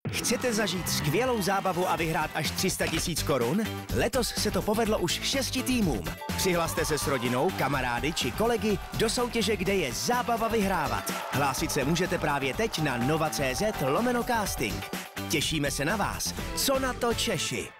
Chcete zažít skvělou zábavu a vyhrát až 300 000 korun? Letos se to povedlo už 6 týmům. Přihlaste se s rodinou, kamarády či kolegy do soutěže, kde je zábava vyhrávat. Hlásit se můžete právě teď na nova.cz/casting. Těšíme se na vás. Co na to Češi?